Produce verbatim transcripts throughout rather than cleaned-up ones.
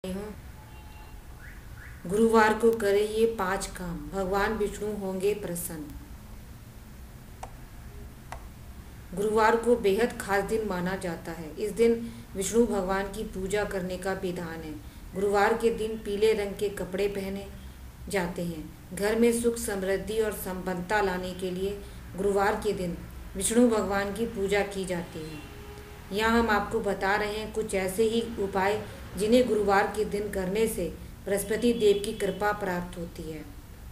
हूँ। गुरुवार को करें ये पांच काम, भगवान विष्णु होंगे प्रसन्न। गुरुवार को बेहद खास दिन माना जाता है। इस दिन विष्णु भगवान की पूजा करने का विधान है। गुरुवार के दिन पीले रंग के कपड़े पहने जाते हैं। घर में सुख समृद्धि और संपन्नता लाने के लिए गुरुवार के दिन विष्णु भगवान की पूजा की जाती है। यहाँ हम आपको बता रहे हैं कुछ ऐसे ही उपाय जिन्हें गुरुवार के दिन करने से बृहस्पति देव की कृपा प्राप्त होती है।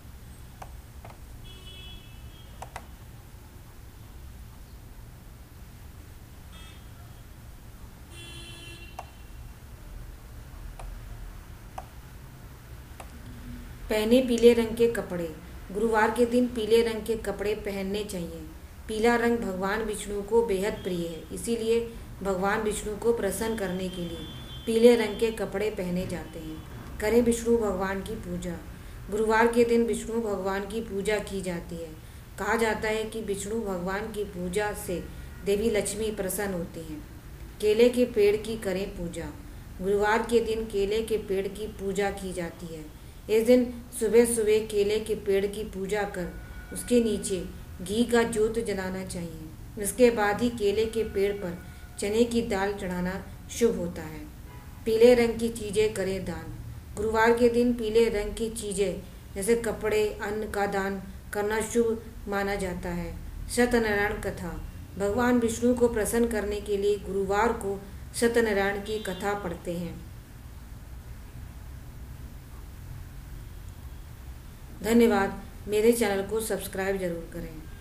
पहने पीले रंग के कपड़े। गुरुवार के दिन पीले रंग के कपड़े पहनने चाहिए। पीला रंग भगवान विष्णु को बेहद प्रिय है, इसीलिए भगवान विष्णु को प्रसन्न करने के लिए पीले रंग के कपड़े पहने जाते हैं। करें विष्णु भगवान की पूजा। गुरुवार के दिन विष्णु भगवान की पूजा की जाती है। कहा जाता है कि विष्णु भगवान की पूजा से देवी लक्ष्मी प्रसन्न होती हैं। केले के पेड़ की करें पूजा। गुरुवार के दिन केले के पेड़ की पूजा की जाती है। इस दिन सुबह सुबह केले के पेड़ की पूजा कर उसके नीचे घी का जोत जलाना चाहिए। इसके बाद ही केले के पेड़ पर चने की दाल चढ़ाना शुभ होता है। पीले रंग की चीज़ें करें दान। गुरुवार के दिन पीले रंग की चीज़ें जैसे कपड़े, अन्न का दान करना शुभ माना जाता है। सत्यनारायण कथा। भगवान विष्णु को प्रसन्न करने के लिए गुरुवार को सत्यनारायण की कथा पढ़ते हैं। धन्यवाद। मेरे चैनल को सब्सक्राइब जरूर करें।